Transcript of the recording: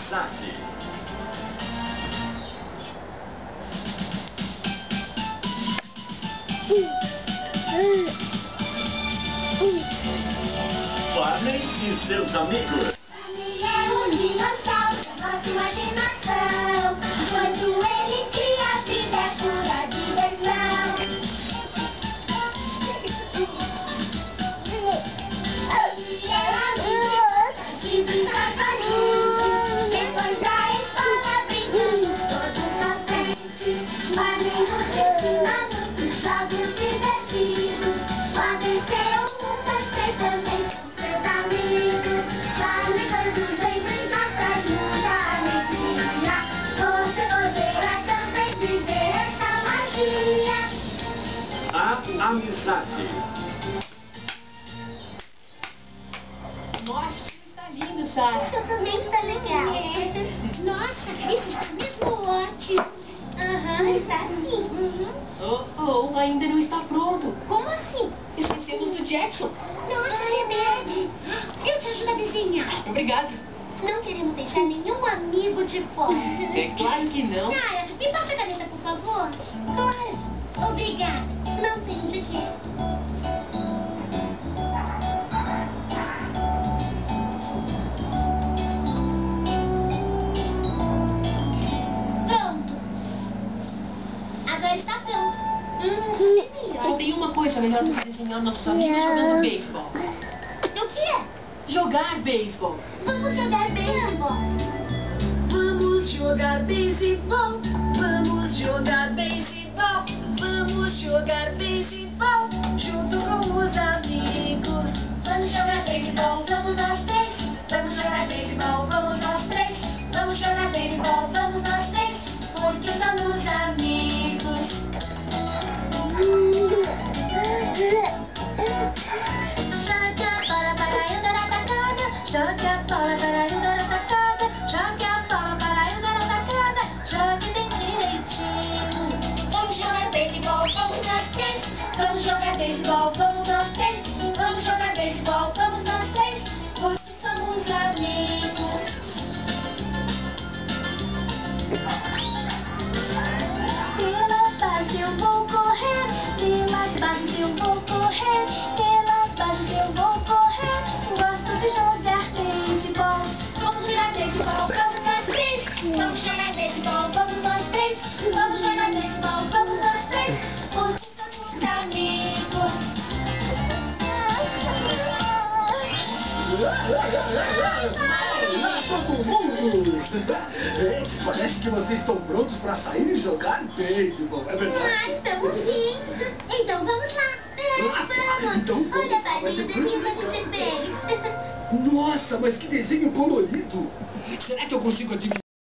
Amizade. Barney e seus amigos. Barney é um dinossauro da nossa imaginação. Quando ele cria, a vida é pura diversão. Ele é amigo de brincar com a gente. Depois da escola brincamos todos contentes. Barney nos ensina muitos jogos divertidos. Podem ser um mundo também com seus amigos. Barney quando vem brincar traz muita alegria. Você poderá também viver essa magia. A amizade. Nossa, está lindo, Sara. Isso também está legal. Nossa, isso está mesmo ótimo. Está sim. Ainda não está pronto. Como assim? Esquecemos do Jackson. Nossa, é verdade. Eu te ajudo a desenhar. Obrigado. Não queremos deixar nenhum amigo de fora. É claro que não. Sara, me passa a caneta, por favor. Claro. Obrigada. Não tem de quê. Pronto. Agora está pronto. Só tem uma coisa melhor do que desenhar nossos amigos jogando beisebol. O que é? Jogar beisebol. Vamos jogar beisebol. Vamos jogar beisebol, vamos jogar beisebol, vamos jogar beisebol, junto com os amigos. Vamos jogar beisebol, vamos nós três. Vamos jogar beisebol, vamos nós três. Vamos jogar beisebol, vamos nós três. Porque somos amigos. Joga a bola para eu dar a tacada, joga a bola para eu dar a tacada, joga a bola para eu dar a tacada, jogue bem direitinho. Vamos jogar beisebol, vamos nós três. Vamos jogar beisebol, vamos nós três. Vamos jogar beisebol, vamos nós três. Porque somos amigos. Pelas bases eu vou correr, pelas bases eu vou correr, pelas bases eu vou correr. Gosto de jogar beisebol. Vamos jogar beisebol, vamos nós três. Vamos jogar beisebol, vamos nós três. Vamos jogar beisebol, vamos nós três. Porque somos amigos. Olá, todo mundo! Parece que vocês estão prontos para sair e jogar beisebol, é verdade? Estamos sim. Então vamos lá. Vamos. Então vamos. Olha, Barney, Vai o ser desenho que a fruto. gente fez. Nossa, mas que desenho colorido! Será que eu consigo adivinhar?